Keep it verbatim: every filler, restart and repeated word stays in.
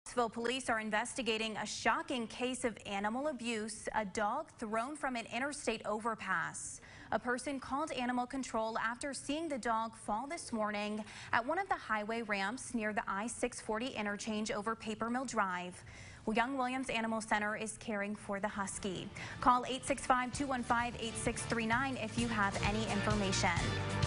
Clarksville police are investigating a shocking case of animal abuse, a dog thrown from an interstate overpass. A person called animal control after seeing the dog fall this morning at one of the highway ramps near the I six forty interchange over Paper Mill Drive. Well, Young Williams Animal Center is caring for the husky. Call eight six five, two one five, eight six three nine if you have any information.